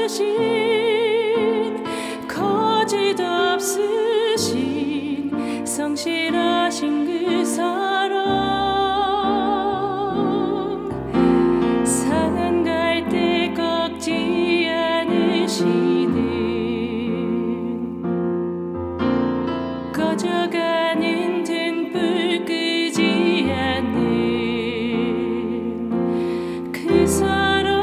없으신 거짓 없으신 성실하신 그 사랑 상한 갈 때 꺾지 않으시는 꺼져가는 등불 끄지 않는 그 사랑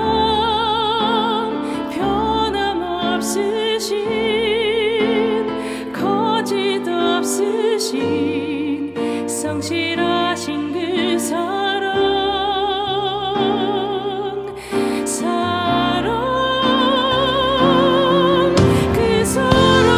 변함없으신 거짓 없으신 성실하신 그 사랑 그 사랑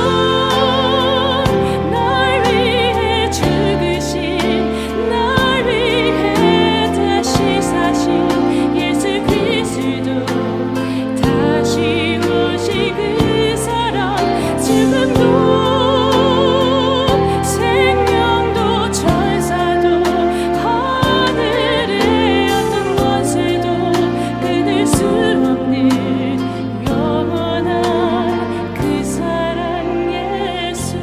날 위해 죽으신 날 위해 다시 사신 예수 그리스도 다시 오신 그 사랑 지금도 생명도 천사도 하늘의 어떤 권세도 끊을 수 없는 영원한 그 사랑 예수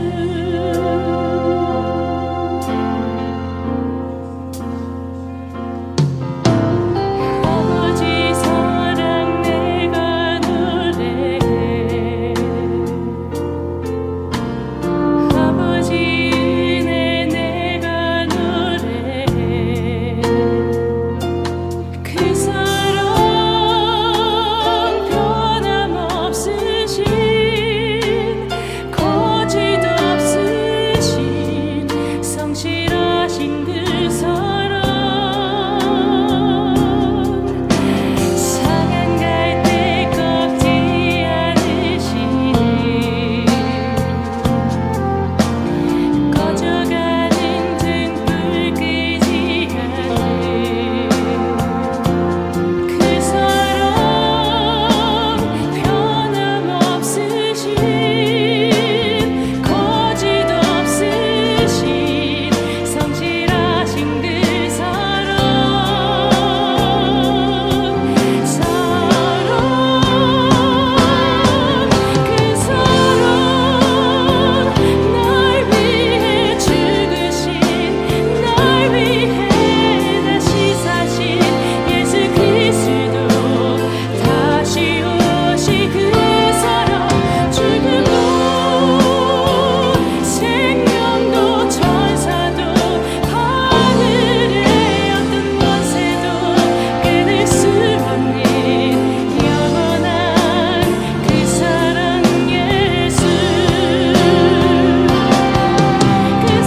아버지 사랑 내가 노래해 아버지 은혜 내가 노래해 그 사랑 변함없으신 거짓 없으신 성실하신 그 사랑 상한 갈 때 꺾지 않으시는 꺼져가는 등불 끄지 않는 그 사랑 변함없으신 거짓 없으신 성실하신 그 사랑 그 사랑 날 위해 죽으신 날 위해 다시 사신 예수 그리스도 다시 오신 그 사랑 죽음도 생명도 천사도 하늘의 어떤 권세도 끊을 수 없는 영원한 그 사랑 예수 그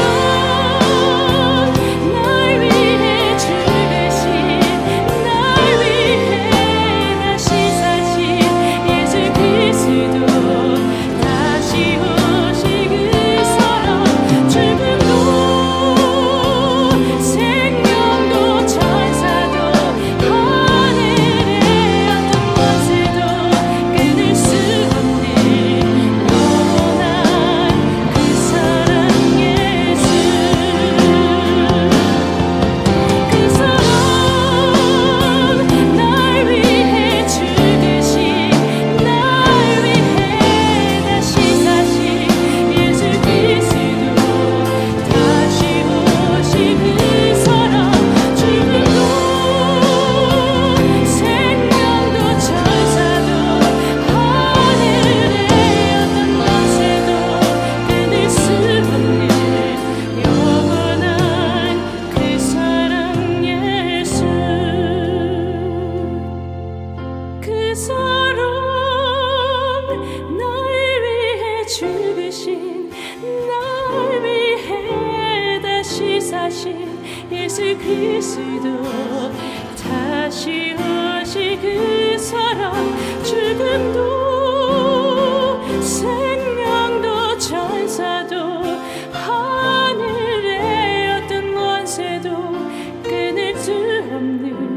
사랑 날 위해 죽으신 날 위해 다시 사신 예수 그리스도 다시 오신 그 사랑 죽음도 생명도 천사도 하늘의 어떤 권세도 끊을 수 없는 영원한 그 사랑 예수 그 사랑 날 위해 죽으신 날 위해 다시 사신 예수 그리스도 다시 오신 그 사랑 죽음도 생명도 천사도 하늘의 어떤 권세도 끊을 수 없는 영원한 그 사랑 예수 그 사랑 날 위해 죽으신 날 위해 다시 사신 예수 그리스도 다시 오신 그 사랑 죽음도 생명도 천사도 하늘의 어떤 권세도 끊을 수 없는